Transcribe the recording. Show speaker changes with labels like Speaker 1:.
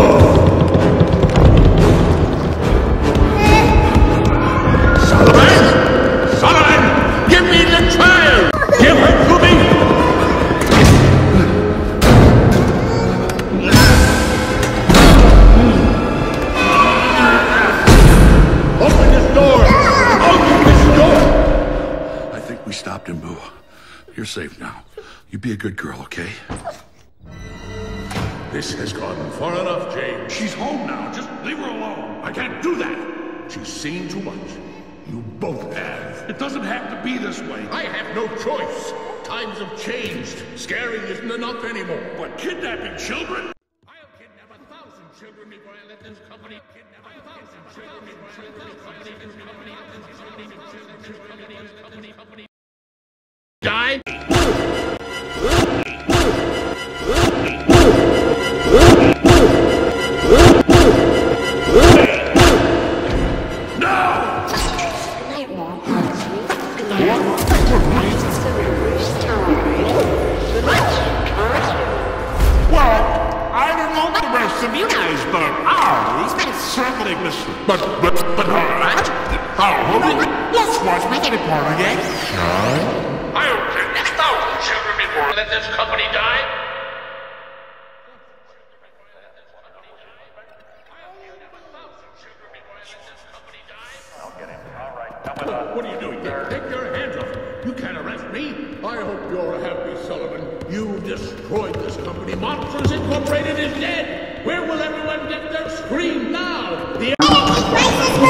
Speaker 1: You're safe now. You be a good girl, okay?
Speaker 2: This has gone far enough, James. She's home now. Just leave her alone. I can't do that. She's seen too much. You both have. It doesn't have to be this way. I have no choice. Times have changed. Scaring isn't enough anymore. But kidnapping children? I'll kidnap 1,000 children before I let this company kidnap 1,000 children before I let this company die.
Speaker 3: You guys, but certainly listen. But alright. Let's watch me get a part again. I'll kidnap 1,000 children before I let this company die.
Speaker 2: What are you doing? Take your hands off. You can't arrest me. I hope you're happy, Sullivan. You've destroyed this company. Monsters Incorporated is dead. Where will everyone get their scream now? The